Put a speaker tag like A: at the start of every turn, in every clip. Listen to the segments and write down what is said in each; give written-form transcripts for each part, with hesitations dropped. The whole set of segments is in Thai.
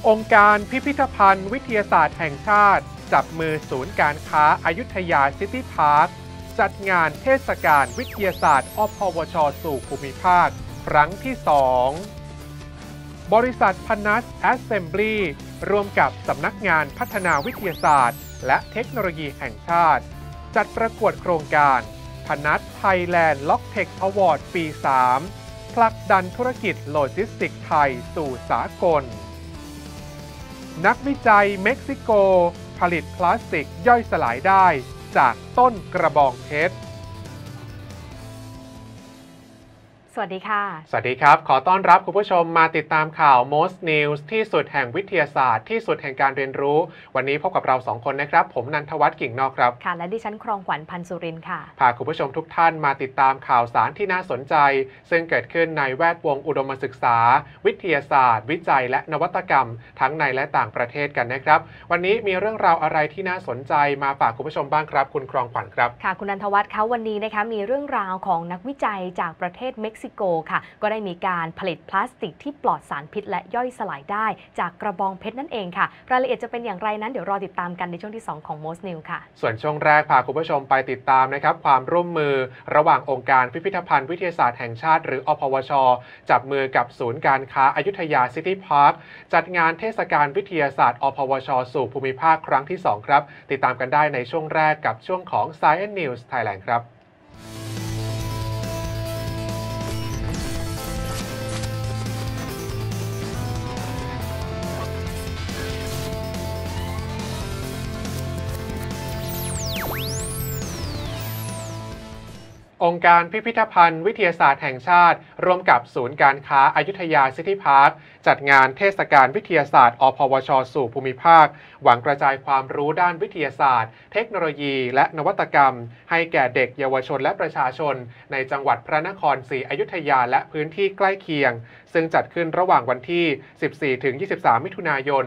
A: องค์การพิพิธภัณฑ์วิทยาศาสตร์แห่งชาติจับมือศูนย์การค้าอยุธยาซิตี้พาร์คจัดงานเทศกาลวิทยาศาสตร์อพวชสู่ภูมิภาคครั้งที่ 2 บริษัทพนัสแอสเซมบลีร่วมกับสำนักงานพัฒนาวิทยาศาสตร์และเทคโนโลยีแห่งชาติจัดประกวดโครงการพนัสไทยแลนด์ล็อกเทคอวอร์ดปี 3 ผลักดันธุรกิจโลจิสติกส์ไทยสู่สากลนักวิจัยเม็กซิโกผลิตพลาสติกย่อยสลายได้จากต้นกระบองเพชร
B: สวัสดีค่ะ
A: สวัสดีครับขอต้อนรับคุณผู้ชมมาติดตามข่าว Most News ที่สุดแห่งวิทยาศาสตร์ที่สุดแห่งการเรียนรู้วันนี้พบกับเรา2คนนะครับผมนันทวัฒน์กิ่งนอกครับ
B: ค่ะและดิฉันครองขวัญพันสุรินทร์ค่ะ
A: พาคุณผู้ชมทุกท่านมาติดตามข่าวสารที่น่าสนใจซึ่งเกิดขึ้นในแวดวงอุดมศึกษาวิทยาศาสตร์วิจัยและนวัตกรรมทั้งในและต่างประเทศกันนะครับวันนี้มีเรื่องราวอะไรที่น่าสนใจมาฝากคุณผู้ชมบ้างครับคุณครองขวัญครับ
B: ค่ะคุณนันทวัฒน์คะวันนี้นะคะมีเรื่องราวของนักวิจัยจากประเทศเม็กซิโกค่ะก็ได้มีการผลิตพลาสติกที่ปลอดสารพิษและย่อยสลายได้จากกระบองเพชรนั่นเองค่ะรายละเอียดจะเป็นอย่างไรนั้นเดี๋ยวรอติดตามกันในช่วงที่2ของ Most News ค่ะ
A: ส่วนช่วงแรกพาคุณผู้ชมไปติดตามนะครับความร่วมมือระหว่างองค์การพิพิธภัณฑ์วิทยาศาสตร์แห่งชาติหรืออพวชจับมือกับศูนย์การค้าอยุธยาซิตี้พาร์คจัดงานเทศกาลวิทยาศาสตร์อพวชสู่ภูมิภาคครั้งที่2ครับติดตามกันได้ในช่วงแรกกับช่วงของ Science News Thailand ครับองค์การพิพิธภัณฑ์วิทยาศาสตร์แห่งชาติร่วมกับศูนย์การค้าอยุธยาซิตี้พาร์คจัดงานเทศกาลวิทยาศาสตร์อพวชสู่ภูมิภาคหวังกระจายความรู้ด้านวิทยาศาสตร์เทคโนโลยีและนวัตกรรมให้แก่เด็กเยาวชนและประชาชนในจังหวัดพระนครศรีอยุธยาและพื้นที่ใกล้เคียงซึ่งจัดขึ้นระหว่างวันที่ 14-23 มิถุนายน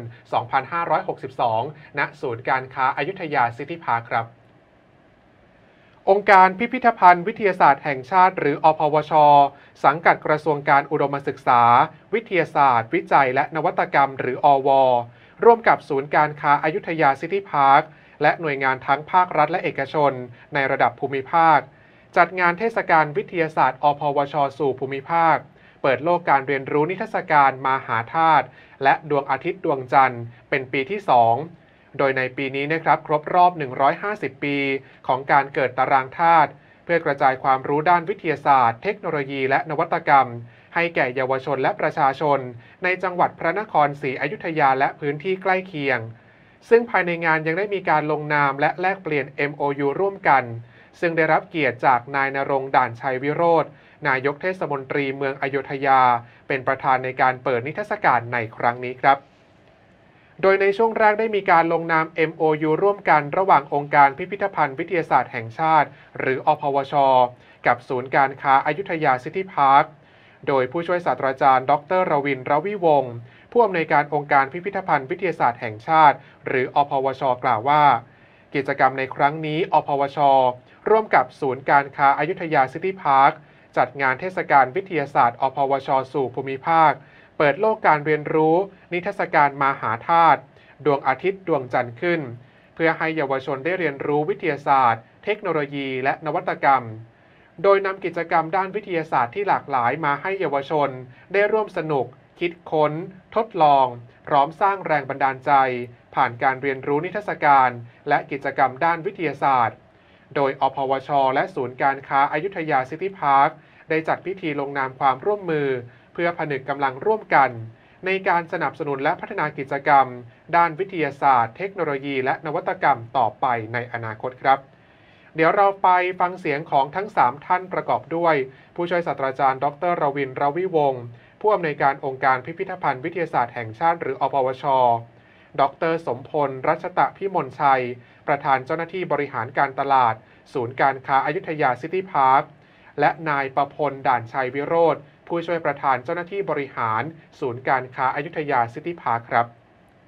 A: 2562 ณ ศูนย์การค้าอยุธยาซิตี้พาร์คครับองค์การพิพิธภัณฑ์วิทยาศาสตร์แห่งชาติหรืออพวชสังกัดกระทรวงการอุดมศึกษาวิทยาศาสตร์วิจัยและนวัตกรรมหรืออวร่วมกับศูนย์การค้าอยุธยาซิตี้พาร์คและหน่วยงานทั้งภาครัฐและเอกชนในระดับภูมิภาคจัดงานเทศกาลวิทยาศาสตร์อพวชสู่ภูมิภาคเปิดโลกการเรียนรู้นิทรรศการมหาธาตุและดวงอาทิตย์ดวงจันทร์เป็นปีที่ 2โดยในปีนี้นะครับครบรอบ150 ปีของการเกิดตารางธาตุเพื่อกระจายความรู้ด้านวิทยาศาสตร์เทคโนโลยีและนวัตกรรมให้แก่เยาวชนและประชาชนในจังหวัดพระนครศรีอยุธยาและพื้นที่ใกล้เคียงซึ่งภายในงานยังได้มีการลงนามและแลกเปลี่ยน MOU ร่วมกันซึ่งได้รับเกียรติจากนายณรงค์ด่านชัยวิโรจน์นายกเทศมนตรีเมืองอยุธยาเป็นประธานในการเปิดนิทรรศการในครั้งนี้ครับโดยในช่วงแรกได้มีการลงนาม MOU ร่วมกันระหว่างองค์การพิพิธภัณฑ์วิทยาศาสตร์แห่งชาติหรืออพวชกับศูนย์การค้าอยุธยาซิตี้พาร์คโดยผู้ช่วยศาสตราจารย์ดร.รวินทร์ รวิวงศ์ผู้อำนวยการองค์การพิพิธภัณฑ์วิทยาศาสตร์แห่งชาติหรืออพวชกล่าวว่ากิจกรรมในครั้งนี้อพวชร่วมกับศูนย์การค้าอยุธยาซิตี้พาร์คจัดงานเทศกาลวิทยาศาสตร์อพวชสู่ภูมิภาคเปิดโลกการเรียนรู้นิทรรศการมหาธาตุดวงอาทิตย์ดวงจันทร์ขึ้นเพื่อให้เยาวชนได้เรียนรู้วิทยาศาสตร์เทคโนโลยีและนวัตกรรมโดยนำกิจกรรมด้านวิทยาศาสตร์ที่หลากหลายมาให้เยาวชนได้ร่วมสนุกคิดค้นทดลองพร้อมสร้างแรงบันดาลใจผ่านการเรียนรู้นิทรรศการและกิจกรรมด้านวิทยาศาสตร์โดยอพวชและศูนย์การค้าอยุธยาซิตี้พาร์คได้จัดพิธีลงนามความร่วมมือเพื่อผนึกกำลังร่วมกันในการสนับสนุนและพัฒนากิจกรรมด้านวิทยาศาสตร์เทคโนโลยีและนวัตกรรมต่อไปในอนาคตครับเดี๋ยวเราไปฟังเสียงของทั้ง3ท่านประกอบด้วยผู้ช่วยศาสตราจารย์ดร.รวินทร์ รวิวงศ์ผู้อำนวยการองค์การพิพิธภัณฑ์วิทยาศาสตร์แห่งชาติหรืออพวชดร.สมพลรัชตะพิมลชัยประธานเจ้าหน้าที่บริหารการตลาดศูนย์การค้าอยุธยาซิตี้พาร์คและนายประพลด่านชัยวิโรจน์ผู้ช่วยประธานเจ้าหน้าที่บริหารศูนย์การค้าอยุธยาซิตี้พาร์คครับ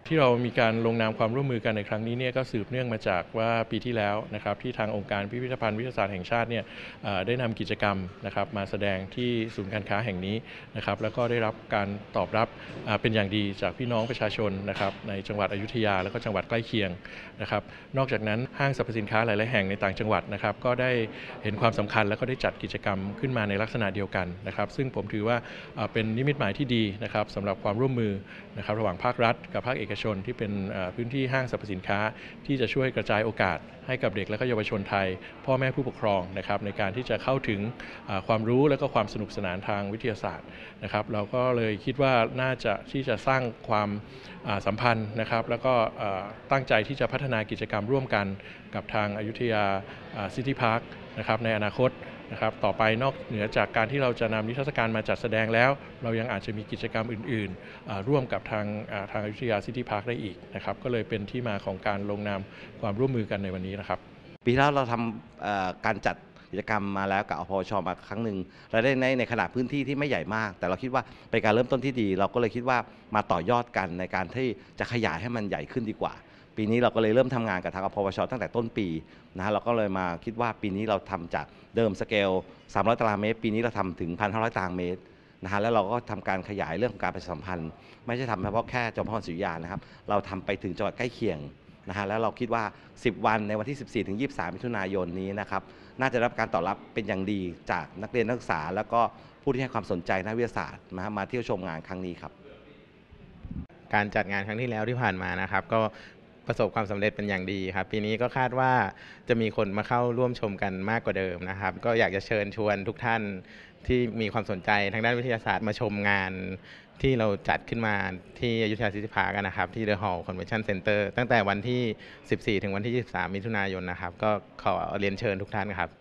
C: ที่เรามีการลงนามความร่วมมือกันในครั้งนี้เนี่ยก็สืบเนื่องมาจากว่าปีที่แล้วนะครับที่ทางองค์การพิพิธภัณฑ์วิทยาศาสตร์แห่งชาติเนี่ยได้นำกิจกรรมนะครับมาแสดงที่ศูนย์การค้าแห่งนี้นะครับแล้วก็ได้รับการตอบรับเป็นอย่างดีจากพี่น้องประชาชนนะครับในจังหวัดอยุธยาและก็จังหวัดใกล้เคียงนะครับนอกจากนั้นห้างสรรพสินค้าหลายๆแห่งในต่างจังหวัดนะครับก็ได้เห็นความสำคัญและก็ได้จัดกิจกรรมขึ้นมาในลักษณะเดียวกันนะครับซึ่งผมถือว่าเป็นนิมิตหมายที่ดีนะครับสำหรับความร่วมมือนะครับระหว่างภาครัฐกับภาคเอกชนที่เป็นพื้นที่ห้างสรรพสินค้าที่จะช่วยกระจายโอกาสให้กับเด็กและก็เยาวชนไทยพ่อแม่ผู้ปกครองนะครับในการที่จะเข้าถึงความรู้และก็ความสนุกสนานทางวิทยาศาสตร์นะครับเราก็เลยคิดว่าน่าจะที่จะสร้างความสัมพันธ์นะครับแล้วก็ตั้งใจที่จะพัฒนากิจกรรมร่วมกันกับทางอยุธยาซิตี้พาร์คนะครับในอนาคตนะครับต่อไปนอกเหนือจากการที่เราจะนำนิทรรศการมาจัดแสดงแล้วเรายังอาจจะมีกิจกรรมอื่นๆร่วมกับทางอยุธยาซิตี้พาร์คได้อีกนะครับก็เลยเป็นที่มาของการลงนามความร่วมมือกันในวันนี้นะครับ
D: ปีที่แล้วเราทำการจัดกิจกรรมมาแล้วกับอพวช.มาครั้งหนึ่งเราได้ในขนาดพื้นที่ที่ไม่ใหญ่มากแต่เราคิดว่าเป็นการเริ่มต้นที่ดีเราก็เลยคิดว่ามาต่อยอดกันในการที่จะขยายให้มันใหญ่ขึ้นดีกว่าปีนี้เราก็เลยเริ่มทำงานกับทางอพวช.ตั้งแต่ต้นปีนะเราก็เลยมาคิดว่าปีนี้เราทำจากเดิมสเกล300 ตารางเมตรปีนี้เราทำถึง 1,500 ตารางเมตรนะฮะแล้วเราก็ทำการขยายเรื่องของการประชาสัมพันธ์ไม่ใช่ทำเฉพาะแค่จอมพรศรีอยุธยานะครับเราทำไปถึงจังหวัดใกล้เคียงนะฮะแล้วเราคิดว่า10 วันในวันที่ 14 ถึง 23 มิถุนายนนี้นะครับน่าจะรับการตอบรับเป็นอย่างดีจากนักเรียนนักศึกษาแล้วก็ผู้ที่ให้ความสนใจนักวิทยาศาสตร์มาเที่ยวชมงานครั้งนี้ครับ
E: การจัดงานครั้งที่แล้วที่ผ่านมานะครับก็ประสบความสำเร็จเป็นอย่างดีครับปีนี้ก็คาดว่าจะมีคนมาเข้าร่วมชมกันมากกว่าเดิมนะครับก็อยากจะเชิญชวนทุกท่านที่มีความสนใจทางด้านวิทยาศาสตร์มาชมงานที่เราจัดขึ้นมาที่อยุธยาซิตี้พาร์คนะครับที่ The Hall Convention Center ตั้งแต่วันที่ 14 ถึงวันที่ 23 มิถุนายนนะครับก็ขอเรียนเชิญทุกท่านครับ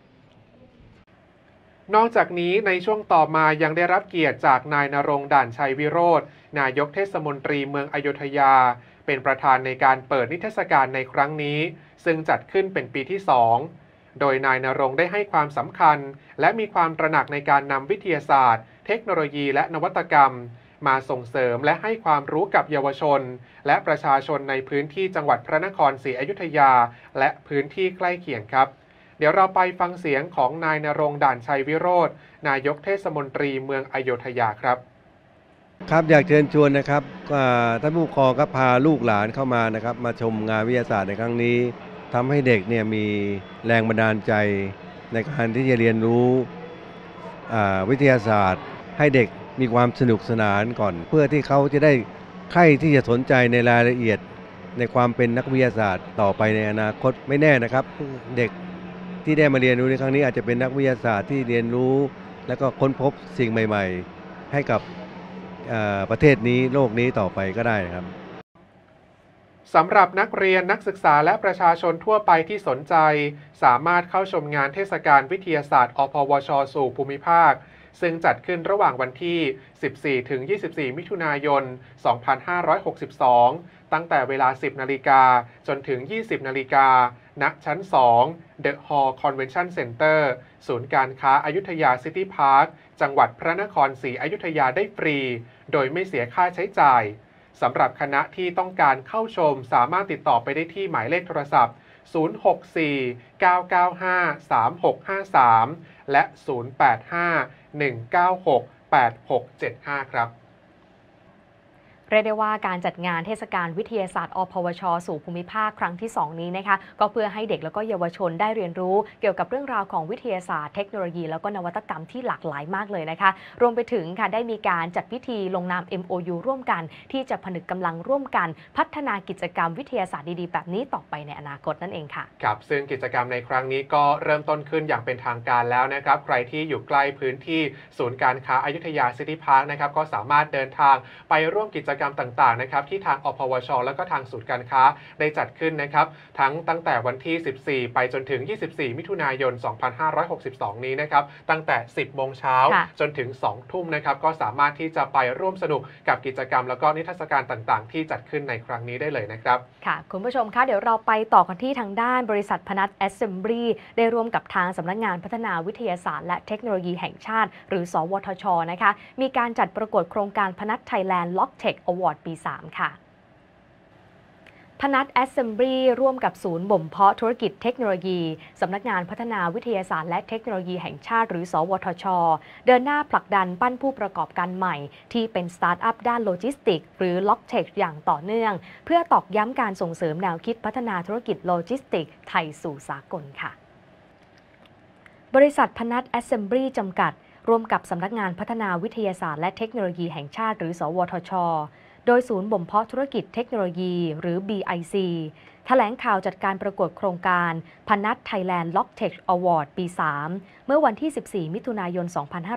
A: นอกจากนี้ในช่วงต่อมายังได้รับเกียรติจากนายณรงค์ ด่านชัยวิโรจน์นายกเทศมนตรีเมืองอยุธยาเป็นประธานในการเปิดนิทรรศการในครั้งนี้ซึ่งจัดขึ้นเป็นปีที่ 2 โดยนายณรงค์ได้ให้ความสำคัญและมีความตระหนักในการนำวิทยาศาสตร์เทคโนโลยีและนวัตกรรมมาส่งเสริมและให้ความรู้กับเยาวชนและประชาชนในพื้นที่จังหวัดพระนครศรีอยุธยาและพื้นที่ใกล้เคียงครับเดี๋ยวเราไปฟังเสียงของนายณรงค์ ด่านชัยวิโรจน์นายกเทศมนตรีเมืองอยุธยาครับ
F: อยากเชิญชวนนะครับท่านผู้ปกครองก็พาลูกหลานเข้ามานะครับมาชมงานวิทยาศาสตร์ในครั้งนี้ทำให้เด็กเนี่ยมีแรงบันดาลใจในการที่จะเรียนรู้วิทยาศาสตร์ให้เด็กมีความสนุกสนานก่อนเพื่อที่เขาจะได้ใคร่ที่จะสนใจในรายละเอียดในความเป็นนักวิทยาศาสตร์ต่อไปในอนาคตไม่แน่นะครับเด็กที่ได้มาเรียนรู้ในครั้งนี้อาจจะเป็นนักวิทยาศาสตร์ที่เรียนรู้และก็ค้นพบสิ่งใหม่ๆให้กับประเทศนี้โลกนี้ต่อไปก็ได้ครับ
A: สำหรับนักเรียนนักศึกษาและประชาชนทั่วไปที่สนใจสามารถเข้าชมงานเทศกาลวิทยาศาสตร์อพวช.สู่ภูมิภาคซึ่งจัดขึ้นระหว่างวันที่ 14 ถึง 24 มิถุนายน 2562 ตั้งแต่เวลา 10 นาฬิกาจนถึง 20 นาฬิกาณ ชั้น 2 The Hall Convention Center ศูนย์การค้าอยุธยาซิตี้พาร์คจังหวัดพระนครศรีอยุธยาได้ฟรีโดยไม่เสียค่าใช้จ่ายสำหรับคณะที่ต้องการเข้าชมสามารถติดต่อไปได้ที่หมายเลขโทรศัพท์ 064-995-3653 และ 085-196-8675 ครับ
B: เรียกได้ว่าการจัดงานเทศกาลวิทยาศาสตร์อพวช.สู่ภูมิภาคครั้งที่ 2 นี้นะคะก็เพื่อให้เด็กแล้วก็เยาวชนได้เรียนรู้เกี่ยวกับเรื่องราวของวิทยาศาสตร์เทคโนโลยีแล้วก็นวัตกรรมที่หลากหลายมากเลยนะคะรวมไปถึงค่ะได้มีการจัดพิธีลงนาม MOU ร่วมกันที่จะผนึกกำลังร่วมกันพัฒนากิจกรรมวิทยาศาสตร์ดีๆแบบนี้ต่อไปในอนาคตนั่นเองค่ะ
A: ครับซึ่งกิจกรรมในครั้งนี้ก็เริ่มต้นขึ้นอย่างเป็นทางการแล้วนะครับใครที่อยู่ใกล้พื้นที่ศูนย์การค้าอยุธยาซิตี้พาร์คนะครับก็สามารถเดินทางไปร่วมกิจกรรมต่างๆนะครับที่ทางอพวช.แล้วก็ทางศูนย์การค้าได้จัดขึ้นนะครับตั้งแต่วันที่ 14 ไปจนถึง 24 มิถุนายน 2562 นี้นะครับตั้งแต่ 10 โมงเช้าจนถึง 2 ทุ่มนะครับก็สามารถที่จะไปร่วมสนุกกับกิจกรรมแล้วก็นิทรรศการต่างๆที่จัดขึ้นในครั้งนี้ได้เลยนะครับ
B: ค่ะคุณผู้ชมคะเดี๋ยวเราไปต่อกันที่ทางด้านบริษัทพนัส Assembly ได้ร่วมกับทางสำนักงานพัฒนาวิทยาศาสตร์และเทคโนโลยีแห่งชาติหรือสวทช.นะคะมีการจัดประกวดโครงการพนัส Thailand Logtech Award ปี 3 ค่ะพนัส Assembly ร่วมกับศูนย์บ่มเพาะธุรกิจเทคโนโลยีสำนักงานพัฒนาวิทยาศาสตร์และเทคโนโลยีแห่งชาติหรือสวทช.เดินหน้าผลักดันปั้นผู้ประกอบการใหม่ที่เป็นสตาร์ทอัพด้านโลจิสติกส์หรือ LogTech อย่างต่อเนื่องเพื่อตอกย้ำการส่งเสริมแนวคิดพัฒนาธุรกิจโลจิสติกส์ไทยสู่สากลค่ะบริษัทพนัส Assembly จำกัดร่วมกับสำนักงานพัฒนาวิทยาศาสตร์และเทคโนโลยีแห่งชาติหรือสวทช.โดยศูนย์บ่มเพาะธุรกิจเทคโนโลยีหรือ BIC แถลงข่าวจัดการประกวดโครงการพนัส Thailand LogTech Award ปี 3 เมื่อวันที่ 14 มิถุนายน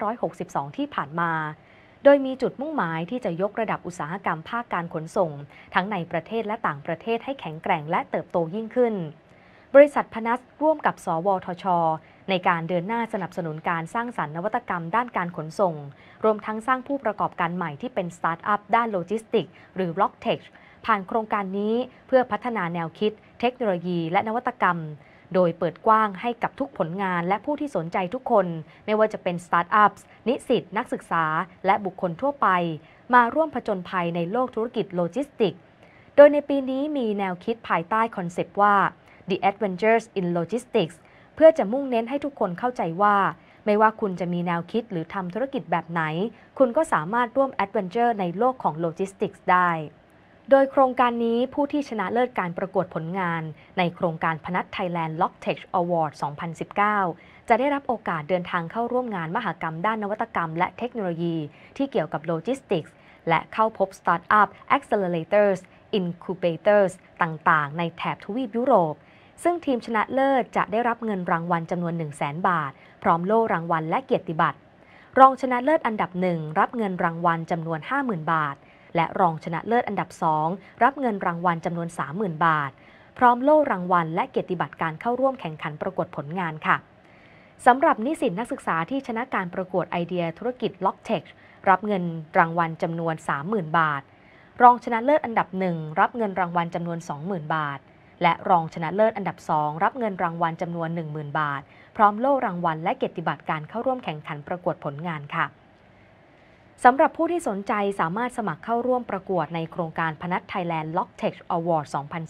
B: 2562 ที่ผ่านมา โดยมีจุดมุ่งหมายที่จะยกระดับอุตสาหกรรมภาคการขนส่งทั้งในประเทศและต่างประเทศให้แข็งแกร่งและเติบโตยิ่งขึ้นบริษัทพนัสร่วมกับสวทช.ในการเดินหน้าสนับสนุนการสร้างสรรค์นวัตกรรมด้านการขนส่งรวมทั้งสร้างผู้ประกอบการใหม่ที่เป็นสตาร์ทอัพด้านโลจิสติกส์หรือ LogTech ผ่านโครงการนี้เพื่อพัฒนาแนวคิดเทคโนโลยีและนวัตกรรมโดยเปิดกว้างให้กับทุกผลงานและผู้ที่สนใจทุกคนไม่ว่าจะเป็นสตาร์ทอัพนิสิตนักศึกษาและบุคคลทั่วไปมาร่วมผจญภัยในโลกธุรกิจโลจิสติกส์โดยในปีนี้มีแนวคิดภายใต้คอนเซปต์ว่า The Adventures in Logistics เพื่อจะมุ่งเน้นให้ทุกคนเข้าใจว่าไม่ว่าคุณจะมีแนวคิดหรือทำธุรกิจแบบไหนคุณก็สามารถร่วมแอดเวนเจอร์ในโลกของโลจิสติกส์ได้โดยโครงการนี้ผู้ที่ชนะเลิศการประกวดผลงานในโครงการพนัส Thailand LogTech Award 2019 จะได้รับโอกาสเดินทางเข้าร่วมงานมหกรรมด้านนวัตกรรมและเทคโนโลยีที่เกี่ยวกับโลจิสติกส์และเข้าพบสตาร์ทอัพ Accelerators Incubators ต่างๆในแถบทวีปยุโรปซึ่งทีมชนะเลิศจะได้รับเงินรางวัลจำนวน 100,000 บาทพร้อมโล่รางวัลและเกียรติบัตรรองชนะเลิศอันดับ1รับเงินรางวัลจำนวน 50,000 บาทและรองชนะเลิศอันดับ2รับเงินรางวัลจำนวน 30,000 บาทพร้อมโล่รางวัลและเกียรติบัตรการเข้าร่วมแข่งขันประกวดผลงานค่ะสำหรับนิสิตนักศึกษาที่ชนะการประกวดไอเดียธุรกิจ LogTech รับเงินรางวัลจำนวน 30,000 บาทรองชนะเลิศอันดับ1รับเงินรางวัลจำนวน 20,000 บาทและรองชนะเลิศอันดับ2รับเงินรางวัลจำนวน 10,000 บาทพร้อมโล่รางวัลและเกียรติบัตรการเข้าร่วมแข่งขันประกวดผลงานค่ะสำหรับผู้ที่สนใจสามารถสมัครเข้าร่วมประกวดในโครงการพนัส Thailand LogTech Award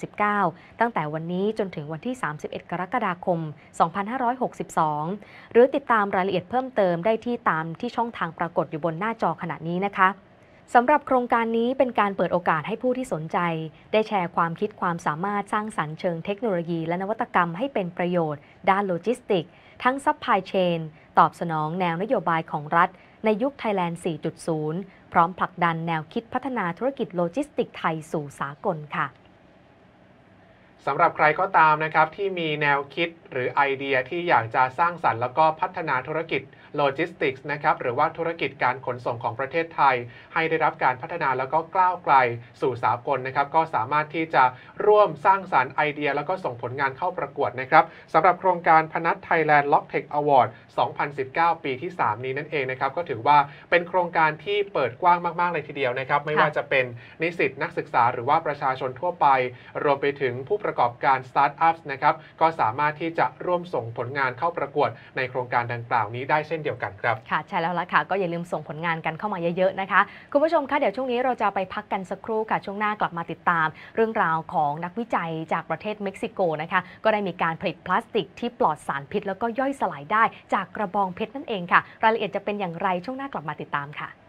B: 2019 ตั้งแต่วันนี้จนถึงวันที่ 31 กรกฎาคม 2562 หรือติดตามรายละเอียดเพิ่มเติมได้ตามที่ช่องทางปรากฏอยู่บนหน้าจอขณะนี้นะคะสำหรับโครงการนี้เป็นการเปิดโอกาสให้ผู้ที่สนใจได้แชร์ความคิดความสามารถสร้างสรรค์เชิงเทคโนโลยีและนวัตกรรมให้เป็นประโยชน์ด้านโลจิสติกส์ทั้งซัพพลายเชนตอบสนองแนวนโยบายของรัฐในยุค Thailand 4.0 พร้อมผลักดันแนวคิดพัฒนาธุรกิจโลจิสติกส์ไทยสู่สากลค่ะ
A: สำหรับใครก็ตามนะครับที่มีแนวคิดหรือไอเดียที่อยากจะสร้างสรรค์แล้วก็พัฒนาธุรกิจโลจิสติกส์นะครับหรือว่าธุรกิจการขนส่งของประเทศไทยให้ได้รับการพัฒนาแล้วก็ก้าวไกลสู่สากลนะครับก็สามารถที่จะร่วมสร้างสรรค์ไอเดียแล้วก็ส่งผลงานเข้าประกวดนะครับสำหรับโครงการพนัส Thailand LogTech Award 2019 ปีที่ 3 นี้นั่นเองนะครับก็ถือว่าเป็นโครงการที่เปิดกว้างมากๆเลยทีเดียวนะครับไม่ว่าจะเป็นนิสิตนักศึกษาหรือว่าประชาชนทั่วไปรวมไปถึงผู้ประกอบการสตาร์ทอัพนะครับก็สามารถที่จะร่วมส่งผลงานเข้าประกวดในโครงการดังกล่าวนี้ได้เช่นเดียวกันครับ
B: ค่ะใช่แล้วล่ะค่ะก็อย่าลืมส่งผลงานกันเข้ามาเยอะๆนะคะคุณผู้ชมคะเดี๋ยวช่วงนี้เราจะไปพักกันสักครู่ค่ะช่วงหน้ากลับมาติดตามเรื่องราวของนักวิจัยจากประเทศเม็กซิโกนะคะก็ได้มีการผลิตพลาสติกที่ปลอดสารพิษแล้วก็ย่อยสลายได้จากกระบองเพชรนั่นเองค่ะรายละเอียดจะเป็นอย่างไรช่วงหน้ากลับมาติดตามค่ะ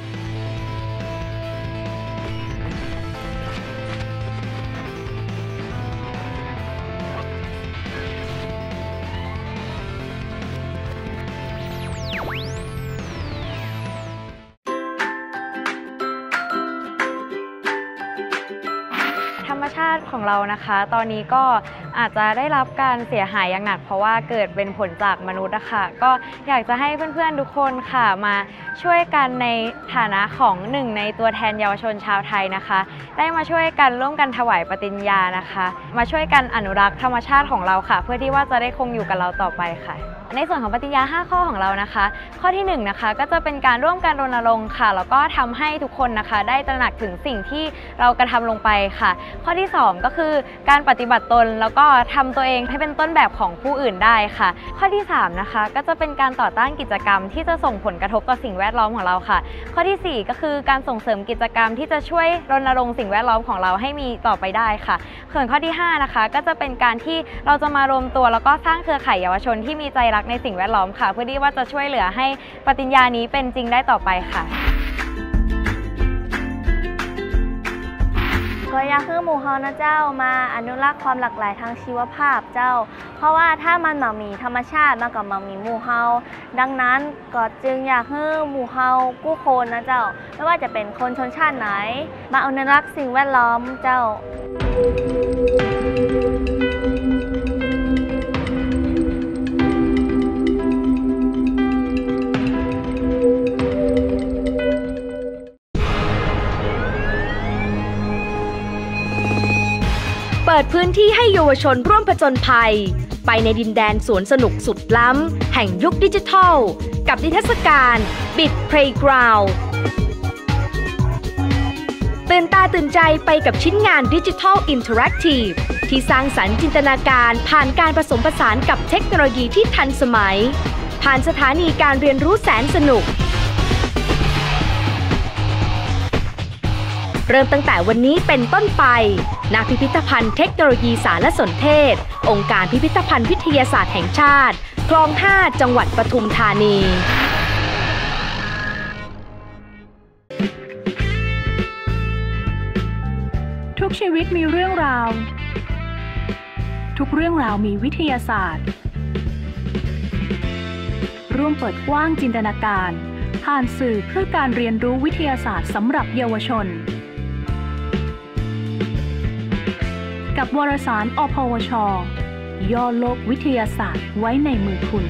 G: ธรรมชาติของเรานะคะตอนนี้ก็อาจจะได้รับการเสียหายอย่างหนักเพราะว่าเกิดเป็นผลจากมนุษย์นะคะก็อยากจะให้เพื่อนๆทุกคนค่ะมาช่วยกันในฐานะของหนึ่งในตัวแทนเยาวชนชาวไทยนะคะได้มาช่วยกันร่วมกันถวายปฏิญญานะคะมาช่วยกันอนุรักษ์ธรรมชาติของเราค่ะเพื่อที่ว่าจะได้คงอยู่กับเราต่อไปค่ะในส่วนของปฏิญญา5 ข้อของเรานะคะข้อที่1นะคะก็จะเป็นการร่วมกันรณรงค์ค่ะแล้วก็ทำให้ทุกคนนะคะได้ตระหนักถึงสิ่งที่เรากระทำลงไปค่ะข้อที่2ก็คือการปฏิบัติตนแล้วก็ทำตัวเองให้เป็นต้นแบบของผู้อื่นได้ค่ะข้อที่3นะคะก็จะเป็นการต่อต้านกิจกรรมที่จะส่งผลกระทบต่อสิ่งแวดล้อมของเราค่ะข้อที่4ก็คือการส่งเสริมกิจกรรมที่จะช่วยรณรงค์สิ่งแวดล้อมของเราให้มีต่อไปได้ค่ะส่วนข้อที่5นะคะก็จะเป็นการที่เราจะมารวมตัวแล้วก็สร้างเครือข่ายเยาวชนที่มีใจรักในสิ่งแวดล้อมค่ะเพื่อที่ว่าจะช่วยเหลือให้ปฏิญญานี้เป็นจริงได้ต่อไปค่ะ
H: ก็อยากให้หมู่เฮานะเจ้ามาอนุรักษ์ความหลากหลายทางชีวภาพเจ้าเพราะว่าถ้ามันมามีธรรมชาติมันก็มามีหมู่เฮาดังนั้นก็จึงอยากให้หมู่เฮากู้คนนะเจ้าไม่ว่าจะเป็นคนชนชาติไหนมาอนุรักษ์สิ่งแวดล้อมเจ้า
B: เปิดพื้นที่ให้เยาวชนร่วมผจญภัยไปในดินแดนสวนสนุกสุดล้ำแห่งยุคดิจิทัลกับนิทรรศการ Bit Playground ตื่นตาตื่นใจไปกับชิ้นงานดิจิทัลอินเทอร์แอคทีฟที่สร้างสรรค์จินตนาการผ่านการผสมผสานกับเทคโนโลยีที่ทันสมัยผ่านสถานีการเรียนรู้แสนสนุกเริ่มตั้งแต่วันนี้เป็นต้นไปณพิพิธภัณฑ์เทคโนโลยีสารสนเทศองค์การพิพิธภัณฑ์วิทยาศาสตร์แห่งชาติคลอง 5 จังหวัดปทุมธานี
I: ทุกชีวิตมีเรื่องราวทุกเรื่องราวมีวิทยาศาสตร์ร่วมเปิดกว้างจินตนาการผ่านสื่อเพื่อการเรียนรู้วิทยาศาสตร์สำหรับเยาวชนกับวารสารอพวช.ย่อโลกวิทยาศาสตร์ไว้ในมือคุณ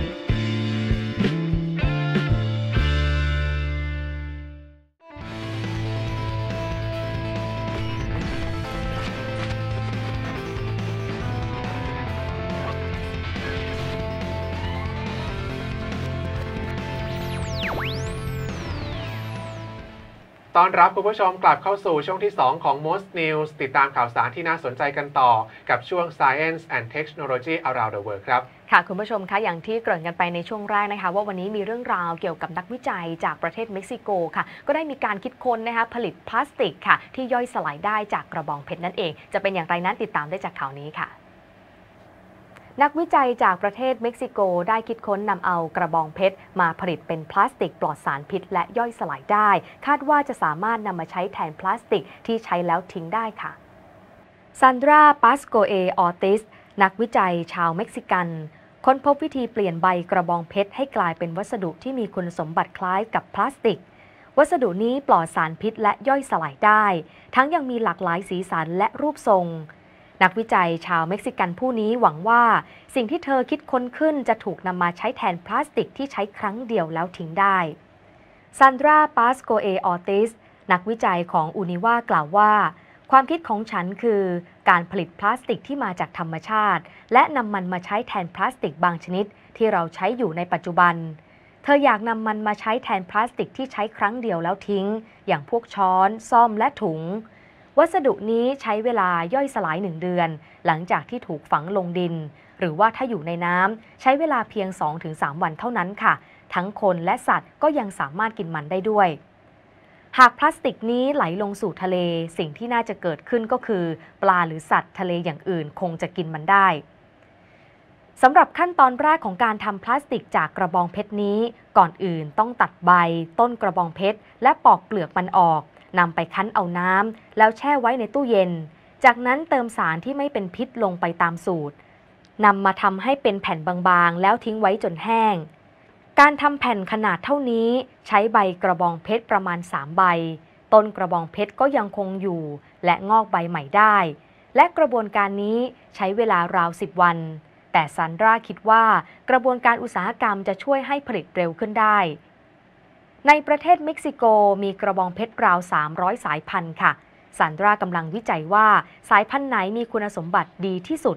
A: ต้อนรับคุณผู้ชมกลับเข้าสู่ช่วงที่ 2 ของ Most News ติดตามข่าวสารที่น่าสนใจกันต่อกับช่วง Science and Technology Around the World ครับ
B: ค่ะคุณผู้ชมคะอย่างที่เกริ่นกันไปในช่วงแรกนะคะว่าวันนี้มีเรื่องราวเกี่ยวกับนักวิจัยจากประเทศเม็กซิโกค่ะก็ได้มีการคิดค้นนะคะผลิตพลาสติกค่ะที่ย่อยสลายได้จากกระบองเพชรนั่นเองจะเป็นอย่างไรนั้นติดตามได้จากข่าวนี้ค่ะนักวิจัยจากประเทศเม็กซิโกได้คิดค้นนำเอากระบองเพชรมาผลิตเป็นพลาสติกปลอดสารพิษและย่อยสลายได้คาดว่าจะสามารถนำมาใช้แทนพลาสติกที่ใช้แล้วทิ้งได้ค่ะซันดรา ปาสโกเอ ออติสนักวิจัยชาวเม็กซิกันค้นพบวิธีเปลี่ยนใบกระบองเพชรให้กลายเป็นวัสดุที่มีคุณสมบัติคล้ายกับพลาสติกวัสดุนี้ปลอดสารพิษและย่อยสลายได้ทั้งยังมีหลากหลายสีสันและรูปทรงนักวิจัยชาวเม็กซิกันผู้นี้หวังว่าสิ่งที่เธอคิดค้นขึ้นจะถูกนำมาใช้แทนพลาสติกที่ใช้ครั้งเดียวแล้วทิ้งได้ซันดรา ปาสโกเอ ออติสนักวิจัยของอูนิวากล่าวว่าความคิดของฉันคือการผลิตพลาสติกที่มาจากธรรมชาติและนำมันมาใช้แทนพลาสติกบางชนิดที่เราใช้อยู่ในปัจจุบันเธออยากนำมันมาใช้แทนพลาสติกที่ใช้ครั้งเดียวแล้วทิ้งอย่างพวกช้อนซ่อมและถุงวัสดุนี้ใช้เวลาย่อยสลาย1 เดือนหลังจากที่ถูกฝังลงดินหรือว่าถ้าอยู่ในน้ำใช้เวลาเพียง 2-3 วันเท่านั้นค่ะทั้งคนและสัตว์ก็ยังสามารถกินมันได้ด้วยหากพลาสติกนี้ไหลลงสู่ทะเลสิ่งที่น่าจะเกิดขึ้นก็คือปลาหรือสัตว์ทะเลอย่างอื่นคงจะกินมันได้สำหรับขั้นตอนแรกของการทำพลาสติกจากกระบองเพชรนี้ก่อนอื่นต้องตัดใบต้นกระบองเพชรและปอกเปลือกมันออกนำไปคั้นเอาน้ำแล้วแช่ไว้ในตู้เย็นจากนั้นเติมสารที่ไม่เป็นพิษลงไปตามสูตรนำมาทำให้เป็นแผ่นบางๆแล้วทิ้งไว้จนแห้งการทำแผ่นขนาดเท่านี้ใช้ใบกระบองเพชรประมาณ3 ใบต้นกระบองเพชรก็ยังคงอยู่และงอกใบใหม่ได้และกระบวนการนี้ใช้เวลาราว10 วันแต่ซันดราคิดว่ากระบวนการอุตสาหกรรมจะช่วยให้ผลิตเร็วขึ้นได้ในประเทศเม็กซิโกมีกระบองเพชรราว300 สายพันธุ์ค่ะซันดรากำลังวิจัยว่าสายพันธุ์ไหนมีคุณสมบัติดีที่สุด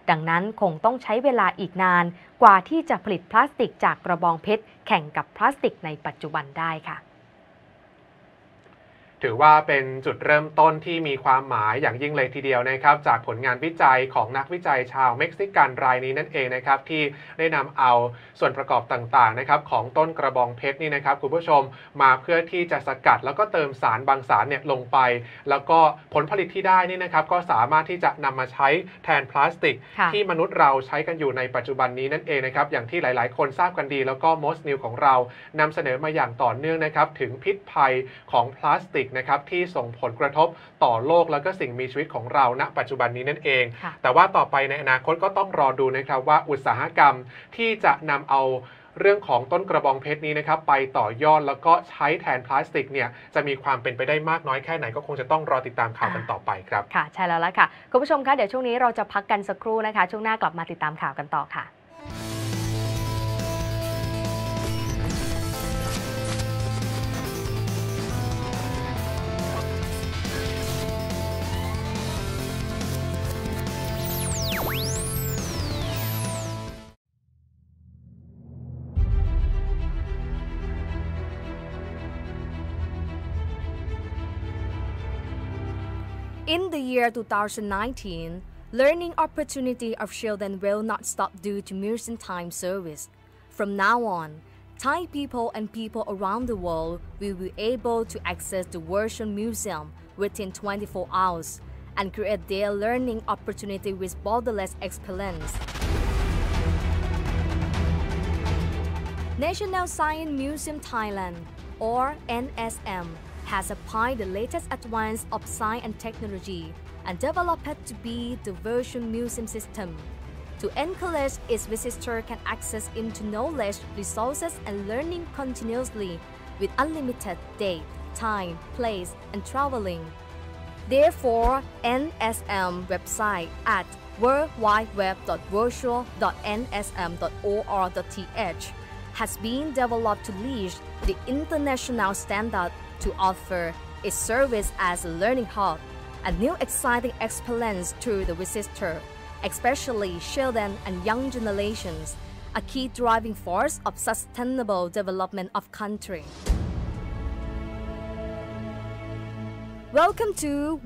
B: ดังนั้นคงต้องใช้เวลาอีกนานกว่าที่จะผลิตพลาสติกจากกระบองเพชรแข่งกับพลาสติกในปัจจุบันได้ค่ะ
A: ถือว่าเป็นจุดเริ่มต้นที่มีความหมายอย่างยิ่งเลยทีเดียวนะครับจากผลงานวิจัยของนักวิจัยชาวเม็กซิกันรายนี้นั่นเองนะครับที่ได้นำเอาส่วนประกอบต่างๆนะครับของต้นกระบองเพชรนี่นะครับคุณผู้ชมมาเพื่อที่จะสกัดแล้วก็เติมสารบางสารเนี่ยลงไปแล้วก็ผลผลิตที่ได้นี่นะครับก็สามารถที่จะนำมาใช้แทนพลาสติกที่มนุษย์เราใช้กันอยู่ในปัจจุบันนี้นั่นเองนะครับอย่างที่หลายๆคนทราบกันดีแล้วก็Most Newของเรานำเสนอมาอย่างต่อเนื่องนะครับถึงพิษภัยของพลาสติกนะครับที่ส่งผลกระทบต่อโลกแล้วก็สิ่งมีชีวิตของเราณปัจจุบันนี้นั่นเองแต่ว่าต่อไปในอนาคตก็ต้องรอดูนะครับว่าอุตสาหกรรมที่จะนำเอาเรื่องของต้นกระบองเพชรนี้นะครับไปต่อยอดแล้วก็ใช้แทนพลาสติกเนี่ยจะมีความเป็นไปได้มากน้อยแค่ไหนก็คงจะต้องรอติดตามข่าวกันต่อไปครับ
B: ค่ะใช่แล้วล่ะค่ะคุณผู้ชมคะเดี๋ยวช่วงนี้เราจะพักกันสักครู่นะคะช่วงหน้ากลับมาติดตามข่าวกันต่อค่ะ
J: In the year 2019, learning opportunity of children will not stop due to museum time service. From now on, Thai people and people around the world will be able to access the Virtual Museum within 24 hours and create their learning opportunity with borderless excellence. National Science Museum Thailand, or NSM, has applied the latest advance of science and technology and developed it to be the virtual museum system. To encourage its visitors can access into knowledge, resources, and learning continuously with unlimited date, time, place, and traveling. Therefore, NSM website at worldwideweb.virtual.nsm.or.th has been developed to reach the international standard to offer its service as a learning hub, a new exciting experience to the visitor, especially children and young generations, a key driving force of sustainable development of country. Welcome to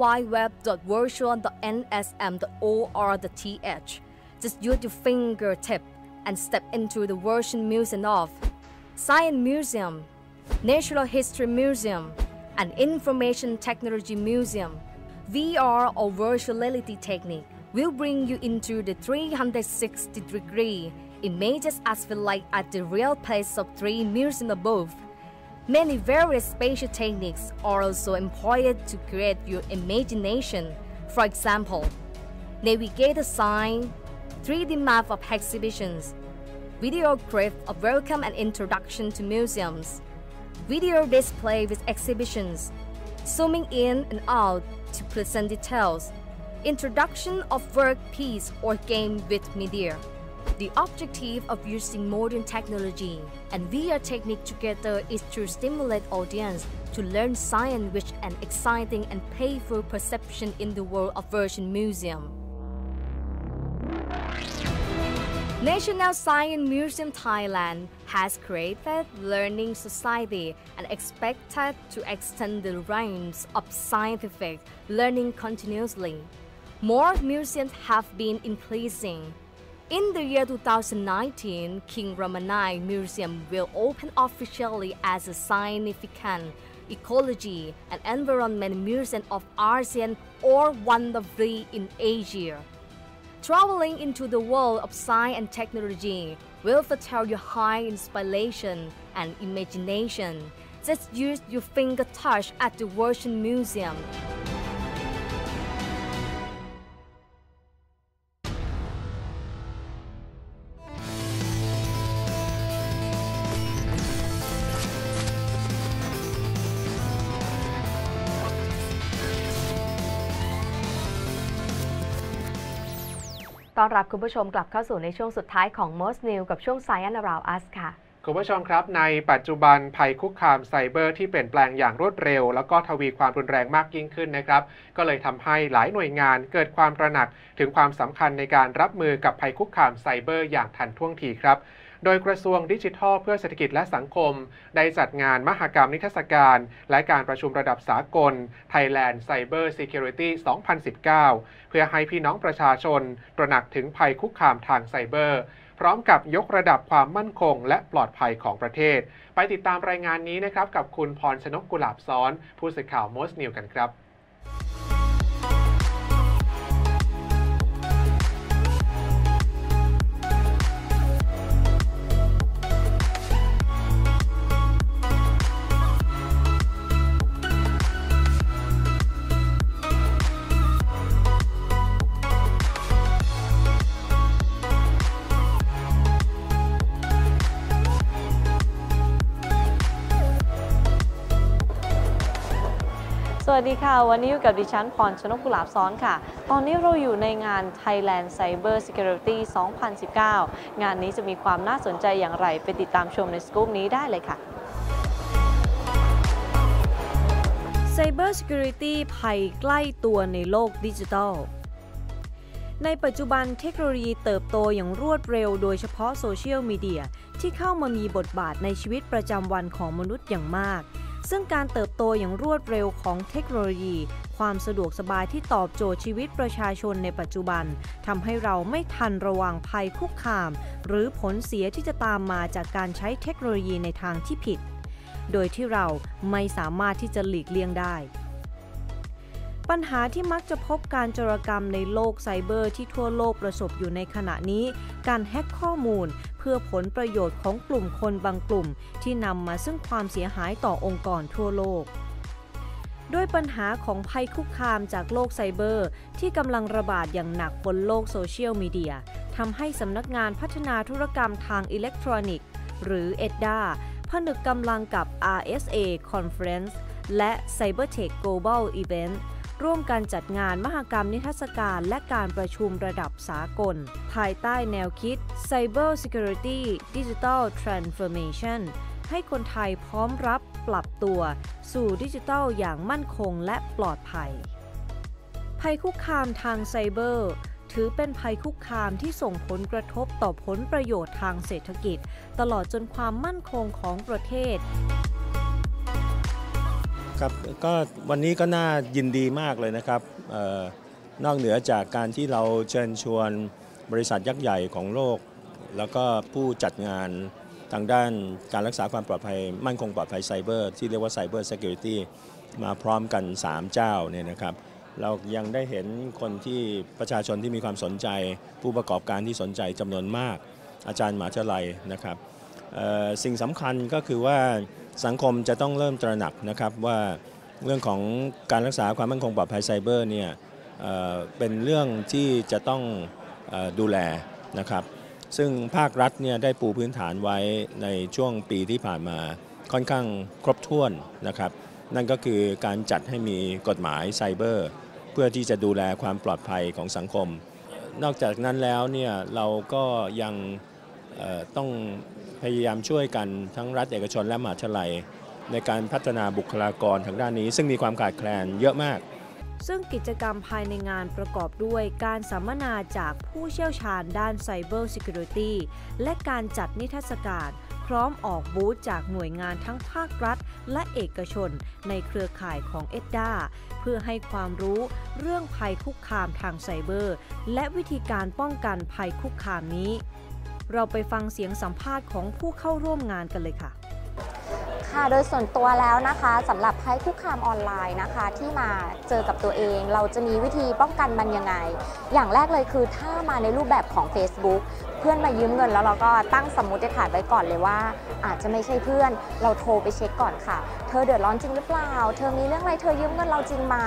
J: worldwideweb.virtual.nsm.or.th. Just use your fingertip and step into the Virtual Museum of Science Museum, Natural History Museum, and Information Technology Museum. VR or virtual reality technique will bring you into the 360-degree images as well like at the real place of 3 museums above. Many various spatial techniques are also employed to create your imagination. For example, navigator sign, 3D map of exhibitions, video clip of welcome and introduction to museums, video display with exhibitions, zooming in and out to present details, introduction of work piece or game with media. The objective of using modern technology and VR technique together is to stimulate audience to learn science with an exciting and playful perception in the world of Virtual Museum. National Science Museum Thailand has created learning society and expected to extend the range of scientific learning continuously. More museums have been increasing. In the year 2019, King Ramanai Museum will open officially as a significant ecology and environment museum of ASEAN or one of three in Asia. Traveling into the world of science and technology will foster your high inspiration and imagination. Just use your finger touch at the Virtual Museum.
B: ต้อนรับคุณผู้ชมกลับเข้าสู่ในช่วงสุดท้ายของ Most New กับช่วง Science Around Us ค่ะ
A: คุณผู้ชมครับในปัจจุบันภัยคุกคามไซเบอร์ที่เปลี่ยนแปลงอย่างรวดเร็วแล้วก็ทวีความรุนแรงมากยิ่งขึ้นนะครับก็เลยทำให้หลายหน่วยงานเกิดความตระหนักถึงความสำคัญในการรับมือกับภัยคุกคามไซเบอร์อย่างทันท่วงทีครับโดยกระทรวงดิจิทัลเพื่อเศรษฐกิจและสังคมได้จัดงานมหกรรมนิทรรศการและการประชุมระดับสากล Thailand Cyber Security 2019 เพื่อให้พี่น้องประชาชนตระหนักถึงภัยคุกคามทางไซเบอร์พร้อมกับยกระดับความมั่นคงและปลอดภัยของประเทศไปติดตามรายงานนี้นะครับกับคุณพรชนกกุหลาบซ้อนผู้สื่อข่าว Most News กันครับ
K: สวัสดีค่ะวันนี้อยู่กับดิฉันพรชนกกุหลาบซ้อนค่ะตอนนี้เราอยู่ในงาน Thailand Cyber Security 2019 งานนี้จะมีความน่าสนใจอย่างไรไปติดตามชมในสกู๊ปนี้ได้เลยค่ะ Cyber Security ภัยใกล้ตัวในโลกดิจิทัลในปัจจุบันเทคโนโลยีเติบโตอย่างรวดเร็วโดยเฉพาะโซเชียลมีเดียที่เข้ามามีบทบาทในชีวิตประจำวันของมนุษย์อย่างมากซึ่งการเติบโตอย่างรวดเร็วของเทคโนโลยีความสะดวกสบายที่ตอบโจทย์ชีวิตประชาชนในปัจจุบันทำให้เราไม่ทันระวังภัยคุกคามหรือผลเสียที่จะตามมาจากการใช้เทคโนโลยีในทางที่ผิดโดยที่เราไม่สามารถที่จะหลีกเลี่ยงได้ปัญหาที่มักจะพบการโจรกรรมในโลกไซเบอร์ที่ทั่วโลกประสบอยู่ในขณะนี้การแฮ็กข้อมูลเพื่อผลประโยชน์ของกลุ่มคนบางกลุ่มที่นำมาซึ่งความเสียหายต่อองค์กรทั่วโลกด้วยปัญหาของภัยคุกคามจากโลกไซเบอร์ที่กำลังระบาดอย่างหนักบนโลกโซเชียลมีเดียทำให้สำนักงานพัฒนาธุรกรรมทางอิเล็กทรอนิกส์หรือ EDDA ผนึกกำลังกับ RSA Conference และ Cybertech Global Eventร่วมกันจัดงานมหกรรมนิทรรศการและการประชุมระดับสากลภายใต้แนวคิด Cyber Security Digital Transformation ให้คนไทยพร้อมรับปรับตัวสู่ดิจิทัลอย่างมั่นคงและปลอดภัยภัยคุกคามทางไซเบอร์ถือเป็นภัยคุกคามที่ส่งผลกระทบต่อผลประโยชน์ทางเศรษฐกิจตลอดจนความมั่นคงของประเทศ
L: ครับก็วันนี้ก็น่ายินดีมากเลยนะครับนอกเหนือจากการที่เราเชิญชวนบริษัทยักษ์ใหญ่ของโลกแล้วก็ผู้จัดงานทางด้านการรักษาความปลอดภัยมั่นคงปลอดภัยไซเบอร์ที่เรียกว่า Cyber Security มาพร้อมกัน3เจ้าเนี่ยนะครับเรายังได้เห็นคนที่ประชาชนที่มีความสนใจผู้ประกอบการที่สนใจจำนวนมากอาจารย์มหาวิทยาลัยนะครับสิ่งสำคัญก็คือว่าสังคมจะต้องเริ่มตระหนักนะครับว่าเรื่องของการรักษาความมั่นคงปลอดภัยไซเบอร์เนี่ยเป็นเรื่องที่จะต้องดูแลนะครับซึ่งภาครัฐเนี่ยได้ปูพื้นฐานไว้ในช่วงปีที่ผ่านมาค่อนข้างครบถ้วนนะครับนั่นก็คือการจัดให้มีกฎหมายไซเบอร์เพื่อที่จะดูแลความปลอดภัยของสังคมนอกจากนั้นแล้วเนี่ยเราก็ยังต้องพยายามช่วยกันทั้งรัฐเอกชนและมหาวิทยาลัยในการพัฒนาบุคลากรทางด้านนี้ซึ่งมีความขาดแคลนเยอะมาก
K: ซึ่งกิจกรรมภายในงานประกอบด้วยการสัมมนาจากผู้เชี่ยวชาญด้าน Cyber Security และการจัดนิทรรศการพร้อมออกบูธจากหน่วยงานทั้งภาครัฐและเอกชนในเครือข่ายของ EDDA เพื่อให้ความรู้เรื่องภัยคุกคามทางไซเบอร์และวิธีการป้องกันภัยคุกคามนี้เราไปฟังเสียงสัมภาษณ์ของผู้เข้าร่วมงานกันเลยค่ะ
M: ค่ะโดยส่วนตัวแล้วนะคะสำหรับภัยคุกคามออนไลน์นะคะที่มาเจอกับตัวเองเราจะมีวิธีป้องกันมันยังไงอย่างแรกเลยคือถ้ามาในรูปแบบของ Facebook เพื่อนมายืมเงินแล้วเราก็ตั้งสมมุติฐานไว้ก่อนเลยว่าอาจจะไม่ใช่เพื่อนเราโทรไปเช็คก่อนค่ะเธอเดือดร้อนจริงหรือเปล่าเธอมีเรื่องอะไรเธอยืมเงินเราจริงไหม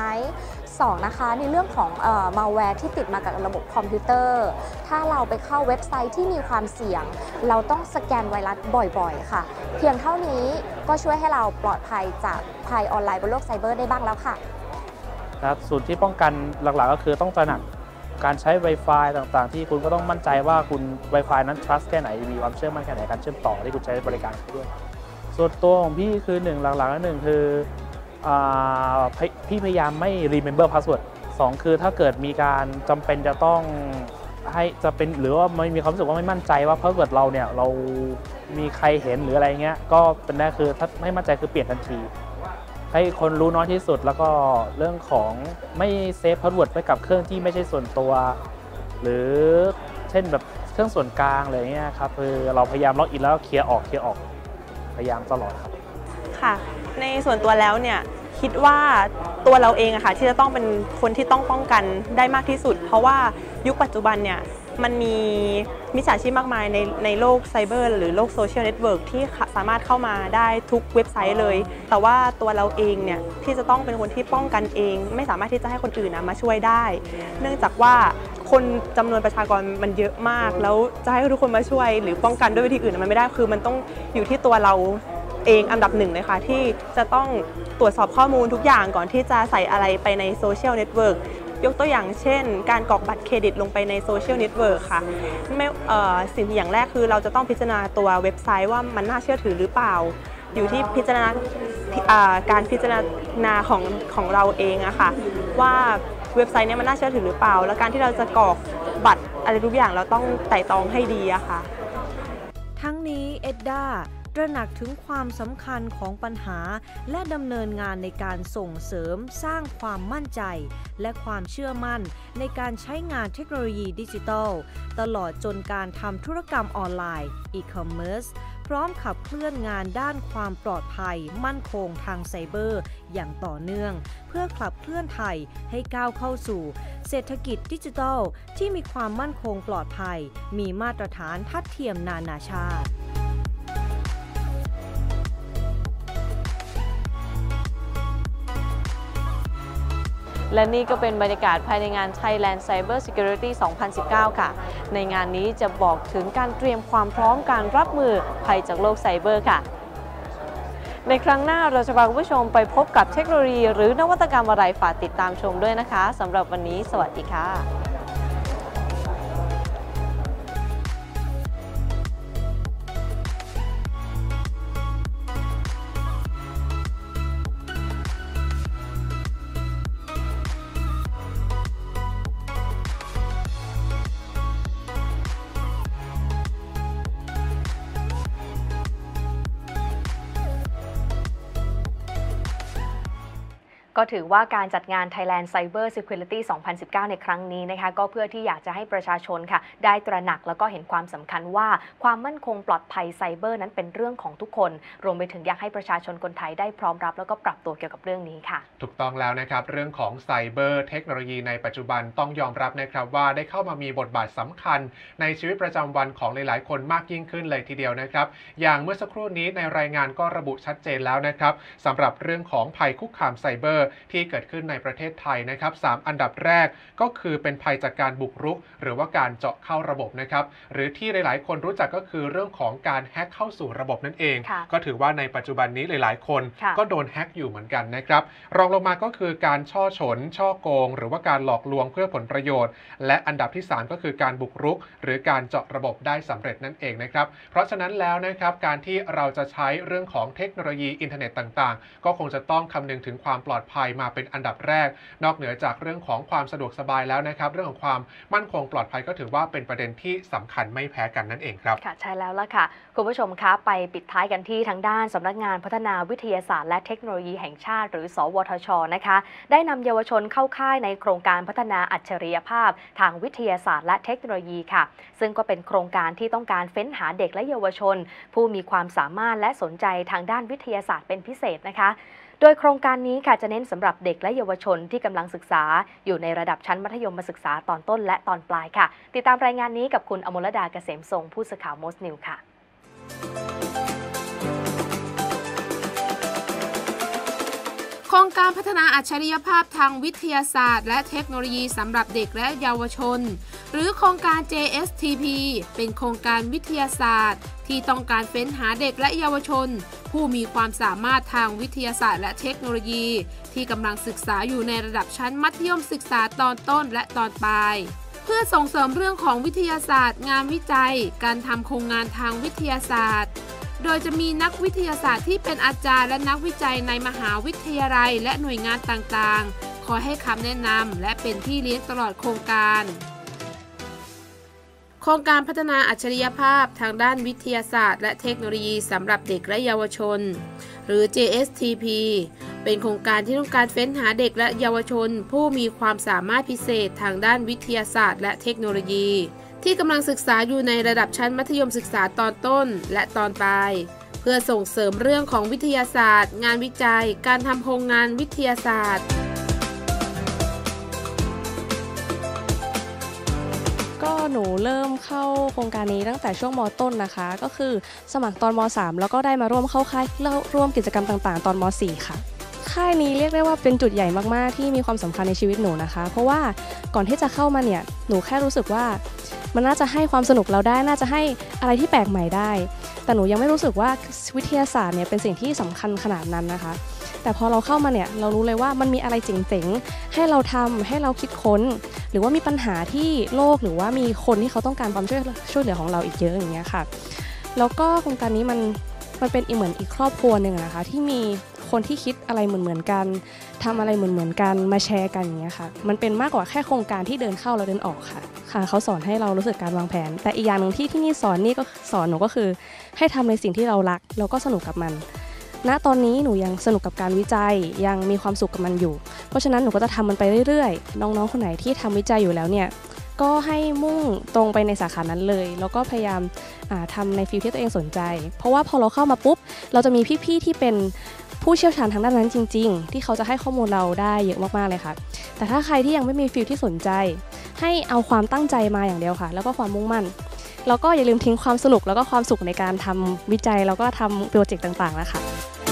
M: 2นะคะในเรื่องของmalware ที่ติดมากับระบบคอมพิวเตอร์ถ้าเราไปเข้าเว็บไซต์ที่มีความเสี่ยงเราต้องสแกนไวรัสบ่อยๆค่ะเพียงเท่านี้ก็ช่วยให้เราปลอดภัยจากภัยออนไลน์บนโลกไซเบอร์ได้บ้างแล้วค่ะ
N: ครับส่วนที่ป้องกันหลักๆก็คือต้องตระหนักการใช้ Wi-Fi ต่างๆที่คุณก็ต้องมั่นใจว่าคุณ Wi-Fi นั้น trust แค่ไหนมีความเชื่อมั่นแค่ไหนการเชื่อมต่อที่คุณใช้บริการด้วยส่วนตัวของพี่คือ1หลักๆแล้ว1คือพี่พยายามไม่ remember password 2คือถ้าเกิดมีการจำเป็นจะต้องให้จะเป็นหรือว่าไม่มีความรู้สึกว่าไม่มั่นใจว่าpasswordเราเนี่ยเรามีใครเห็นหรืออะไรเงี้ยก็เป็นได้คือถ้าไม่มั่นใจคือเปลี่ยนทันทีให้คนรู้น้อยที่สุดแล้วก็เรื่องของไม่เซฟพาสเวิร์ดไว้กับเครื่องที่ไม่ใช่ส่วนตัวหรือเช่นแบบเครื่องส่วนกลางอะไรเงี้ยครับคือเราพยายามล็อกอินแล้วเคลียร์ออกพยายามตลอดครับ
O: ค่ะในส่วนตัวแล้วเนี่ยคิดว่าตัวเราเองอะค่ะที่จะต้องเป็นคนที่ต้องป้องกันได้มากที่สุดเพราะว่ายุคปัจจุบันเนี่ยมันมีมิจฉาชีพมากมายในโลกไซเบอร์หรือโลกโซเชียลเน็ตเวิร์กที่สามารถเข้ามาได้ทุกเว็บไซต์เลยแต่ว่าตัวเราเองเนี่ยที่จะต้องเป็นคนที่ป้องกันเองไม่สามารถที่จะให้คนอื่นมาช่วยได้เนื่องจากว่าคนจำนวนประชากรมันเยอะมากแล้วจะให้ทุกคนมาช่วยหรือป้องกันด้วยวิธีอื่นมันไม่ได้คือมันต้องอยู่ที่ตัวเราเองอันดับหนึ่งเลยค่ะที่จะต้องตรวจสอบข้อมูลทุกอย่างก่อนที่จะใส่อะไรไปในโซเชียลเน็ตเวิร์กยกตัวอย่างเช่นการกรอกบัตรเครดิตลงไปในโซเชียลเน็ตเวิร์กค่ะสิ่งอย่างแรกคือเราจะต้องพิจารณาตัวเว็บไซต์ว่ามันน่าเชื่อถือหรือเปล่าอยู่ที่พิจารณาการพิจารณาของเราเองอะค่ะว่าเว็บไซต์นี้มันน่าเชื่อถือหรือเปล่าและการที่เราจะกรอกบัตรอะไรทุกอย่างเราต้องไต่ตรองให้ดีอะค่ะ
K: ทั้งนี้เอ็ดด้าตระหนักถึงความสำคัญของปัญหาและดำเนินงานในการส่งเสริมสร้างความมั่นใจและความเชื่อมั่นในการใช้งานเทคโนโลยีดิจิทัลตลอดจนการทำธุรกรรมออนไลน์ e-commerce พร้อมขับเคลื่อนงานด้านความปลอดภัยมั่นคงทางไซเบอร์อย่างต่อเนื่องเพื่อขับเคลื่อนไทยให้ก้าวเข้าสู่เศรษฐกิจดิจิทัลที่มีความมั่นคงปลอดภัยมีมาตรฐานทัดเทียมนานาชาติ
P: และนี่ก็เป็นบรรยากาศภายในงาน Thailand Cyber Security 2019 ค่ะในงานนี้จะบอกถึงการเตรียมความพร้อมการรับมือภัยจากโลกไซเบอร์ค่ะในครั้งหน้าเราจะพาคุณผู้ชมไปพบกับเทคโนโลยีหรือนวัตกรรมอะไรฝากติดตามชมด้วยนะคะสำหรับวันนี้สวัสดีค่ะ
B: ก็ถือว่าการจัดงาน Thailand Cyber Security 2019 ในครั้งนี้นะคะก็เพื่อที่อยากจะให้ประชาชนค่ะได้ตระหนักแล้วก็เห็นความสำคัญว่าความมั่นคงปลอดภัยไซเบอร์นั้นเป็นเรื่องของทุกคนรวมไปถึงอยากให้ประชาชนคนไทยได้พร้อมรับแล้วก็ปรับตัวเกี่ยวกับเรื่องนี้ค่ะ
A: ถูกต้องแล้วนะครับเรื่องของไซเบอร์เทคโนโลยีในปัจจุบันต้องยอมรับนะครับว่าได้เข้ามามีบทบาทสำคัญในชีวิตประจำวันของหลายๆคนมากยิ่งขึ้นเลยทีเดียวนะครับอย่างเมื่อสักครู่นี้ในรายงานก็ระบุชัดเจนแล้วนะครับสำหรับเรื่องของภัยคุกคามไซเบอร์ที่เกิดขึ้นในประเทศไทยนะครับ3อันดับแรกก็คือเป็นภัยจากการบุกรุกหรือว่าการเจาะเข้าระบบนะครับหรือที่หลายๆคนรู้จักก็คือเรื่องของการแฮ็กเข้าสู่ระบบนั่นเองก็ถือว่าในปัจจุบันนี้หลายๆคนก็โดนแฮ็กอยู่เหมือนกันนะครับรองลงมาก็คือการช่อฉนช่อโกงหรือว่าการหลอกลวงเพื่อผลประโยชน์และอันดับที่3ก็คือการบุกรุกหรือการเจาะระบบได้สำเร็จนั่นเองนะครับเพราะฉะนั้นแล้วนะครับการที่เราจะใช้เรื่องของเทคโนโลยีอินเทอร์เน็ตต่างๆก็คงจะต้องคำนึงถึงความปลอดภัยมาเป็นอันดับแรกนอกเหนือจากเรื่องของความสะดวกสบายแล้วนะครับเรื่องของความมั่นคงปลอดภัยก็ถือว่าเป็นประเด็นที่สำคัญไม่แพ้กันนั่นเองครับ
B: ค่ะใช่แล้วล่ะค่ะคุณผู้ชมคะไปปิดท้ายกันที่ทางด้านสำนักงานพัฒนาวิทยาศาสตร์และเทคโนโลยีแห่งชาติหรือสวทช.นะคะได้นำเยาวชนเข้าค่ายในโครงการพัฒนาอัจฉริยภาพทางวิทยาศาสตร์และเทคโนโลยีค่ะซึ่งก็เป็นโครงการที่ต้องการเฟ้นหาเด็กและเยาวชนผู้มีความสามารถและสนใจทางด้านวิทยาศาสตร์เป็นพิเศษนะคะโดยโครงการนี้ค่ะจะเน้นสำหรับเด็กและเยาวชนที่กำลังศึกษาอยู่ในระดับชั้นมัธยมศึกษาตอนต้นและตอนปลายค่ะติดตามรายงานนี้กับคุณอมรดาเกษมทรงผู้สื่อข่าวมสนิวค่ะ
Q: โครงการพัฒนาอัจฉริยภาพทางวิทยาศาสตร์และเทคโนโลยีสำหรับเด็กและเยาวชนหรือโครงการ JSTP เป็นโครงการวิทยาศาสตร์ที่ต้องการเฟ้นหาเด็กและเยาวชนผู้มีความสามารถทางวิทยาศาสตร์และเทคโนโลยีที่กำลังศึกษาอยู่ในระดับชั้นมัธยมศึกษาตอนต้นและตอนปลายเพื่อส่งเสริมเรื่องของวิทยาศาสตร์งานวิจัยการทำโครงงานทางวิทยาศาสตร์โดยจะมีนักวิทยาศาสตร์ที่เป็นอาจารย์และนักวิจัยในมหาวิทยาลัยและหน่วยงานต่างๆคอยให้คำแนะนำและเป็นพี่เลี้ยงตลอดโครงการโครงการพัฒนาอัจฉริยภาพทางด้านวิทยาศาสตร์และเทคโนโลยีสำหรับเด็กและเยาวชนหรือ JSTP เป็นโครงการที่ต้องการเฟ้นหาเด็กและเยาวชนผู้มีความสามารถพิเศษทางด้านวิทยาศาสตร์และเทคโนโลยีที่กำลังศึกษาอยู่ในระดับชั้นมัธยมศึกษาตอนต้นและตอนปลายเพื่อส่งเสริมเรื่องของวิทยาศาสตร์งานวิจัยการทำโครงงานวิทยาศาสตร์
R: ก็หนูเริ่มเข้าโครงการนี้ตั้งแต่ช่วงม.ต้นนะคะก็คือสมัครตอนม.3 แล้วก็ได้มาร่วมเข้าค่ายร่วมกิจกรรมต่างๆตอนม.4 ค่ะค่ายนี้เรียกได้ว่าเป็นจุดใหญ่มากๆที่มีความสำคัญในชีวิตหนูนะคะเพราะว่าก่อนที่จะเข้ามาเนี่ยหนูแค่รู้สึกว่ามันน่าจะให้ความสนุกเราได้น่าจะให้อะไรที่แปลกใหม่ได้แต่หนูยังไม่รู้สึกว่าวิทยาศาสตร์เนี่ยเป็นสิ่งที่สำคัญขนาดนั้นนะคะแต่พอเราเข้ามาเนี่ยเรารู้เลยว่ามันมีอะไรเจ๋งๆให้เราทำให้เราคิดค้นหรือว่ามีปัญหาที่โลกหรือว่ามีคนที่เขาต้องการความช่วยเหลือของเราอีกเยอะอย่างเงี้ยค่ะแล้วก็โครงการนี้มันเป็นเหมือนอีกครอบครัวหนึ่งนะคะที่มีคนที่คิดอะไรเหมือนกันทำอะไรเหมือนกันมาแชร์กันอย่างเงี้ยค่ะมันเป็นมากกว่าแค่โครงการที่เดินเข้าแล้วเดินออกค่ะเขาสอนให้เรารู้สึกการวางแผนแต่อีกอย่างหนึ่งที่นี่สอนนี่ก็สอนหนูก็คือให้ทำในสิ่งที่เรารักแล้วก็สนุกกับมันณตอนนี้หนูยังสนุกกับการวิจัยยังมีความสุขกับมันอยู่เพราะฉะนั้นหนูก็จะทำมันไปเรื่อยๆน้องๆคนไหนที่ทำวิจัยอยู่แล้วเนี่ยก็ให้มุ่งตรงไปในสาขานั้นเลยแล้วก็พยายามทำในฟิลที่ตัวเองสนใจเพราะว่าพอเราเข้ามาปุ๊บเราจะมีพี่ๆที่เป็นผู้เชี่ยวชาญทางด้านนั้นจริงๆที่เขาจะให้ข้อมูลเราได้เยอะมากๆเลยค่ะแต่ถ้าใครที่ยังไม่มีฟิลที่สนใจให้เอาความตั้งใจมาอย่างเดียวค่ะแล้วก็ความมุ่งมั่นแล้วก็อย่าลืมทิ้งความสนุกแล้วก็ความสุขในการทำวิจัยแล้วก็ทำโปรเจกต์ต่างๆนะคะ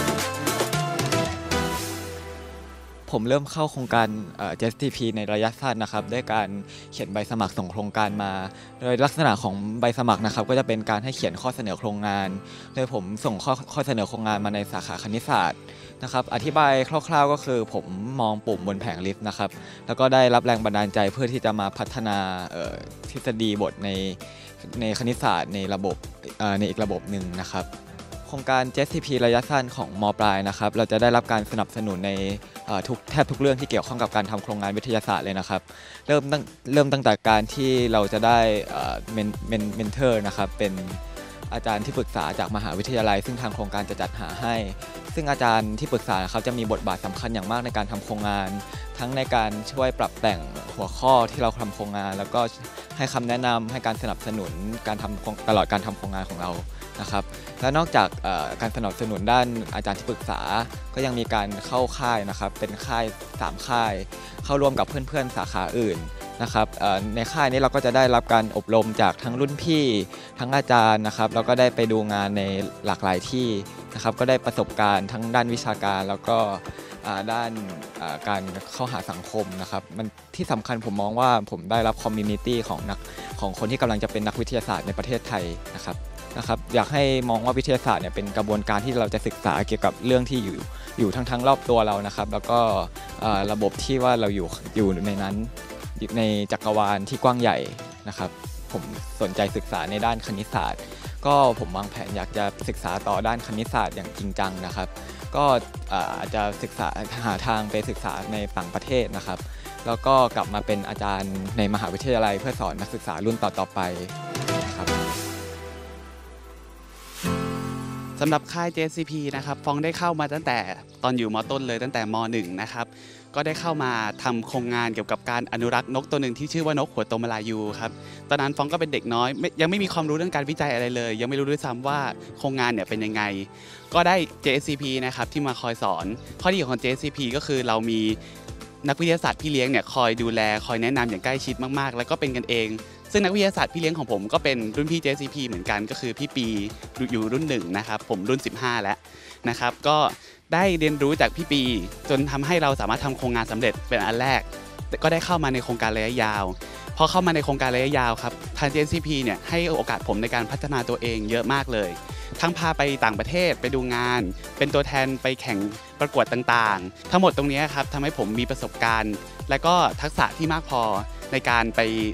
S: ผมเริ่มเข้าโครงการ JSTP ในระยะสั้นนะครับด้วยการเขียนใบสมัครส่งโครงการมาโดยลักษณะของใบสมัครนะครับก็จะเป็นการให้เขียนข้อเสนอโครงงานโดยผมส่งข้อเสนอโครงงานมาในสาขาคณิตศาสตร์นะครับอธิบายคร่าวๆก็คือผมมองปุ่มบนแผงลิฟต์นะครับแล้วก็ได้รับแรงบันดาลใจเพื่อที่จะมาพัฒนาทฤษฎีบทในคณิตศาสตร์ในระบบในอีกระบบหนึ่งนะครับโครงการ JSTP ระยะสั้นของม.ปลายนะครับเราจะได้รับการสนับสนุนในแทบทุกเรื่องที่เกี่ยวข้องกับการทำโครงงานวิทยาศาสตร์เลยนะครับเริ่มตั้งแต่การที่เราจะได้เมนเทอร์นะครับเป็นอาจารย์ที่ปรึกษาจากมหาวิทยาลัยซึ่งทางโครงการจะจัดหาให้ซึ่งอาจารย์ที่ปรึกษาเขาจะมีบทบาทสำคัญอย่างมากในการทำโครงงานทั้งในการช่วยปรับแต่งหัวข้อที่เราทำโครงงานแล้วก็ให้คำแนะนำให้การสนับสนุนการทำตลอดการทำโครงงานของเรานะครับและนอกจากการสนับสนุนด้านอาจารย์ที่ปรึกษาก็ยังมีการเข้าค่ายนะครับเป็นค่าย3ค่ายเข้าร่วมกับเพื่อนๆสาขาอื่นนะครับในค่ายนี้เราก็จะได้รับการอบรมจากทั้งรุ่นพี่ทั้งอาจารย์นะครับแล้วก็ได้ไปดูงานในหลากหลายที่นะครับก็ได้ประสบการณ์ทั้งด้านวิชาการแล้วก็ด้านการเข้าหาสังคมนะครับมันที่สำคัญผมมองว่าผมได้รับคอมมูนิตี้ของคนที่กำลังจะเป็นนักวิทยาศาสตร์ในประเทศไทยนะครับอยากให้มองว่าวิทยาศาสตร์เนี่ยเป็นกระบวนการที่เราจะศึกษาเกี่ยวกับเรื่องที่อยู่ทั้งรอบตัวเรานะครับแล้วก็ระบบที่ว่าเราอยู่ในนั้นในจักรวาลที่กว้างใหญ่นะครับผมสนใจศึกษาในด้านคณิตศาสตร์ก็ผมวางแผนอยากจะศึกษาต่อด้านคณิตศาสตร์อย่างจริงจังนะครับก็อาจจะศึกษาหาทางไปศึกษาในต่างประเทศนะครับแล้วก็กลับมาเป็นอาจารย์ในมหาวิทยาลัยเพื่อสอนนักศึกษารุ่นต่อๆไปครับ
T: สำหรับค่าย JSTP นะครับฟองได้เข้ามาตั้งแต่ตอนอยู่ม.ต้นเลยตั้งแต่ม.1 นะครับก็ได้เข้ามาทำโครงงานเกี่ยวกับการอนุรักษ์นกตัวหนึ่งที่ชื่อว่านกหัวโตมลายูครับตอนนั้นฟองก็เป็นเด็กน้อยยังไม่มีความรู้เรื่องการวิจัยอะไรเลยยังไม่รู้ด้วยซ้ำว่าโครงงานเนี่ยเป็นยังไงก็ได้ JSTP นะครับที่มาคอยสอนข้อดีของ JSTP ก็คือเรามีนักวิทยาศาสตร์พี่เลี้ยงเนี่ยคอยดูแลคอยแนะนำอย่างใกล้ชิดมากๆแล้วก็เป็นกันเองซึ่งนักวิทยาศาสตร์พี่เลี้ยงของผมก็เป็นรุ่นพี่ JSTP เหมือนกันก็คือพี่ปีอยู่รุ่น1นะครับผมรุ่น15แล้วนะครับก็ได้เรียนรู้จากพี่ปีจนทำให้เราสามารถทำโครงงานสำเร็จเป็นอันแรกก็ได้เข้ามาในโครงการระยะยาวพอเข้ามาในโครงการระยะยาวครับทาง JSTP เนี่ยให้โอกาสผมในการพัฒนาตัวเองเยอะมากเลยทั้งพาไปต่างประเทศไปดูงานเป็นตัวแทนไปแข่งประกวดต่างๆทั้งหมดตรงนี้ครับทำให้ผมมีประสบการณ์และก็ทักษะที่มากพอในการไป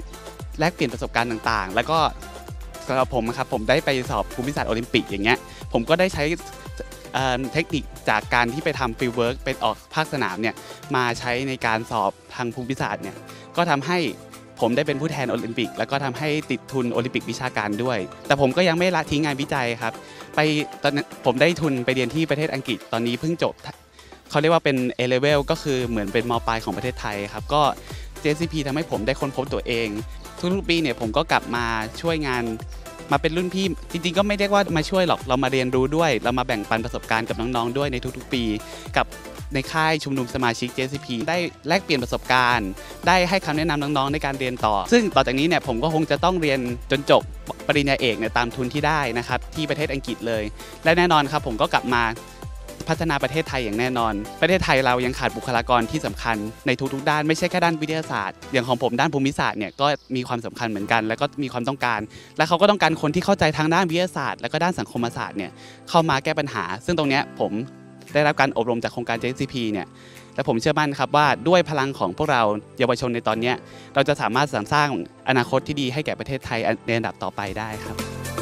T: แลกเปลี่ยนประสบการณ์ต่างๆแล้วก็สำหรับผมครับผมได้ไปสอบภูมิศาสตร์โอลิมปิกอย่างเงี้ยผมก็ได้ใช้เทคนิคจากการที่ไปทำฟิลด์เวิร์กไปออกภาคสนามเนี่ยมาใช้ในการสอบทางภูมิศาสตร์เนี่ยก็ทำให้ผมได้เป็นผู้แทนโอลิมปิกแล้วก็ทำให้ติดทุนโอลิมปิกวิชาการด้วยแต่ผมก็ยังไม่ละทิ้งงานวิจัยครับตอนนั้นผมได้ทุนไปเรียนที่ประเทศอังกฤษตอนนี้เพิ่งจบเขาเรียกว่าเป็น A-level ก็คือเหมือนเป็นม.ปลายของประเทศไทยครับก็ JSCP ทำให้ผมได้ค้นพบตัวเองทุกๆปีเนี่ยผมก็กลับมาช่วยงานมาเป็นรุ่นพี่จริงๆก็ไม่เรียกว่ามาช่วยหรอกเรามาเรียนรู้ด้วยเรามาแบ่งปันประสบการณ์กับน้องๆด้วยในทุกๆปีกับในค่ายชุมนุมสมาชิก JSCP ได้แลกเปลี่ยนประสบการณ์ได้ให้คำแนะนำน้องๆในการเรียนต่อซึ่งต่อจากนี้เนี่ยผมก็คงจะต้องเรียนจนจบปริญญาเอกเนี่ยตามทุนที่ได้นะครับที่ประเทศอังกฤษเลยและแน่นอนครับผมก็กลับมาพัฒนาประเทศไทยอย่างแน่นอนประเทศไทยเรายังขาดบุคลากรที่สำคัญในทุกๆด้านไม่ใช่แค่ด้านวิทยาศาสตร์อย่างของผมด้านภูมิศาสตร์เนี่ยก็มีความสำคัญเหมือนกันแล้วก็มีความต้องการและเขาก็ต้องการคนที่เข้าใจทางด้านวิทยาศาสตร์และก็ด้านสังคมศาสตร์เนี่ยเข้ามาแก้ปัญหาซึ่งตรงนี้ผมได้รับการอบรมจากโครงการ JSCP เนี่ยและผมเชื่อมั่นครับว่าด้วยพลังของพวกเราเยาวชนในตอนนี้เราจะสามารถสร้างอนาคตที่ดีให้แก่ประเทศไทยในอันดับต่อไปได้ครับ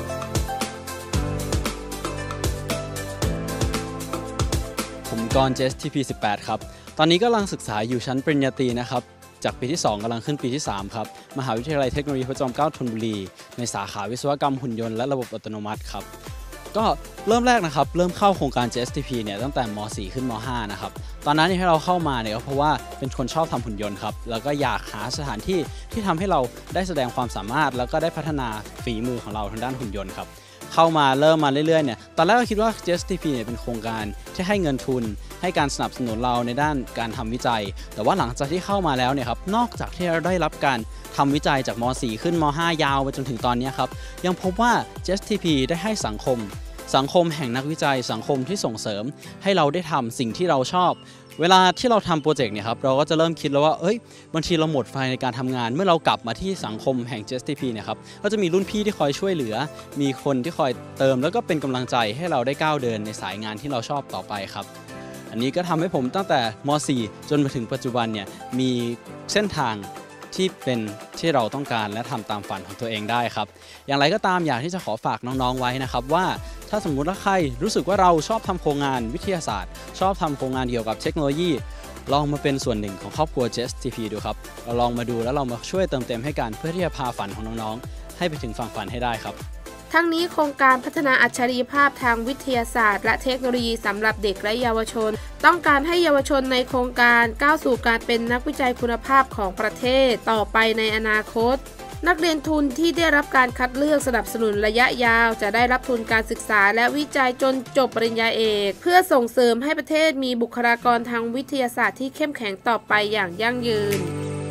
U: ผมกร JSTP 18 ครับตอนนี้กำลังศึกษาอยู่ชั้นปริญญาตรีนะครับจากปีที่2กำลังขึ้นปีที่3ครับมหาวิทยาลัยเทคโนโลยีพระจอมเกล้าธนบุรีในสาขาวิศวกรรมหุ่นยนต์และระบบอัตโนมัติครับก็เริ่มแรกนะครับเริ่มเข้าโครงการ JSTP เนี่ยตั้งแต่ม.4 ขึ้นม.5 นะครับตอนนั้นที่เราเข้ามาเนี่ยก็เพราะว่าเป็นคนชอบทำหุ่นยนต์ครับแล้วก็อยากหาสถานที่ที่ทำให้เราได้แสดงความสามารถแล้วก็ได้พัฒนาฝีมือของเราทางด้านหุ่นยนต์ครับเข้ามาเริ่มมาเรื่อยๆเนี่ยตอนแรกก็คิดว่า JSTP เนี่ยเป็นโครงการที่ให้เงินทุนให้การสนับสนุนเราในด้านการทำวิจัยแต่ว่าหลังจากที่เข้ามาแล้วเนี่ยครับนอกจากที่เราได้รับการทำวิจัยจากม.4 ขึ้นม.5 ยาวไปจนถึงตอนนี้ครับยังพบว่า JSTP ได้ให้สังคมแห่งนักวิจัยสังคมที่ส่งเสริมให้เราได้ทำสิ่งที่เราชอบเวลาที่เราทำโปรเจกต์เนี่ยครับเราก็จะเริ่มคิดแล้วว่าบางทีเราหมดไฟในการทำงานเมื่อเรากลับมาที่สังคมแห่ง JSTP เนี่ยครับก็จะมีรุ่นพี่ที่คอยช่วยเหลือมีคนที่คอยเติมแล้วก็เป็นกำลังใจให้เราได้ก้าวเดินในสายงานที่เราชอบต่อไปครับอันนี้ก็ทำให้ผมตั้งแต่ม.4 จนมาถึงปัจจุบันเนี่ยมีเส้นทางที่เป็นที่เราต้องการและทำตามฝันของตัวเองได้ครับอย่างไรก็ตามอยากที่จะขอฝากน้องๆไว้นะครับว่าถ้าสมมุติว่าใครรู้สึกว่าเราชอบทำโครงงานวิทยาศาสตร์ชอบทำโครงงานเกี่ยวกับเทคโนโลยีลองมาเป็นส่วนหนึ่งของครอบครัว JSTP ดูครับเราลองมาดูแล้วเรามาช่วยเติมเต็มให้กันเพื่อที่จะพาฝันของน้องๆให้ไปถึงฝั่งฝันให้ได้ครับ
Q: ทั้งนี้โครงการพัฒนาอัจฉริยภาพทางวิทยาศาสตร์และเทคโนโลยีสำหรับเด็กและเยาวชนต้องการให้เยาวชนในโครงการก้าวสู่การเป็นนักวิจัยคุณภาพของประเทศต่อไปในอนาคตนักเรียนทุนที่ได้รับการคัดเลือกสนับสนุนระยะยาวจะได้รับทุนการศึกษาและวิจัยจนจบปริญญาเอกเพื่อส่งเสริมให้ประเทศมีบุคลากรทางวิทยาศาสตร์ที่เข้มแข็งต่อไปอย่างยั่งยืน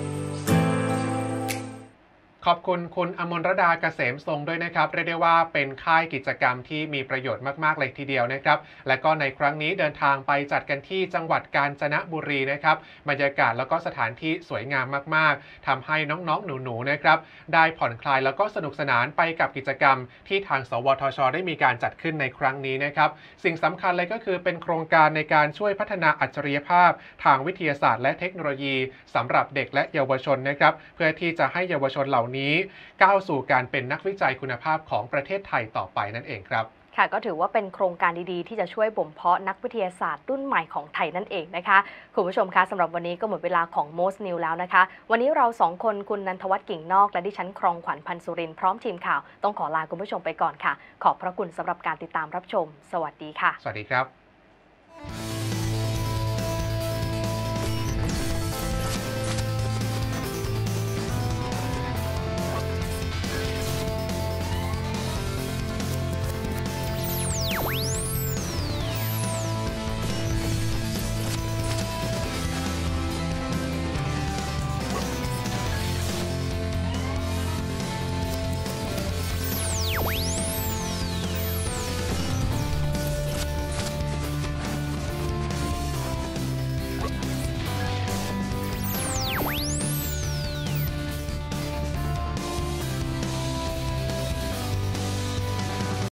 A: ขอบคุณคุณอมรดาเกษมทรงด้วยนะครับเรียกได้ว่าเป็นค่ายกิจกรรมที่มีประโยชน์มากๆเลยทีเดียวนะครับและก็ในครั้งนี้เดินทางไปจัดกันที่จังหวัดกาญจนบุรีนะครับบรรยากาศแล้วก็สถานที่สวยงามมากๆทำให้น้องๆหนูๆนะครับได้ผ่อนคลายแล้วก็สนุกสนานไปกับกิจกรรมที่ทางสวทช.ได้มีการจัดขึ้นในครั้งนี้นะครับสิ่งสำคัญเลยก็คือเป็นโครงการในการช่วยพัฒนาอัจฉริยภาพทางวิทยาศาสตร์และเทคโนโลยีสำหรับเด็กและเยาวชนนะครับเพื่อที่จะให้เยาวชนเหล่านี้ก้าวสู่การเป็นนักวิจัยคุณภาพของประเทศไทยต่อไปนั่นเองครับ
B: ค่ะก็ถือว่าเป็นโครงการดีๆที่จะช่วยบ่มเพาะนักวิทยาศาสตร์รุ่นใหม่ของไทยนั่นเองนะคะคุณผู้ชมคะสำหรับวันนี้ก็หมดเวลาของ Most New แล้วนะคะวันนี้เรา2คนคุณนันทวัฒน์กิ่งนอกและดิฉันครองขวัญพันธ์สุรินทร์พร้อมทีมข่าวต้องขอลาคุณผู้ชมไปก่อนค่ะขอบพระคุณสำหรับการติดตามรับชมสวัสดีค่ะ
A: สวัสดีครับ